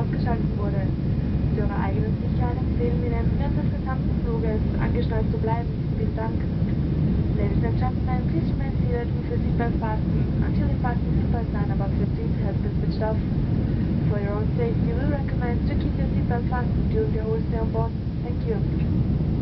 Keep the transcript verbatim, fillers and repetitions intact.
ausgeschaltet wurde. Zu Ihrer eigenen Sicherheit empfehlen wir Ihnen, während des gesamten Fluges angeschnallt zu bleiben. Vielen Dank. Ladies and gentlemen, please remain seated with your seatbelt fastened until you pass the seatbelt sign above your seat has been switched off. For your own safety, we recommend to keep your seatbelt fastened during the whole stay on board. Thank you.